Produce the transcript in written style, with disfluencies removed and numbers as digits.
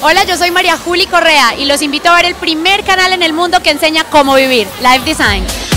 Hola, yo soy María Juli Correa y los invito a ver el primer canal en el mundo que enseña cómo vivir, Life Design.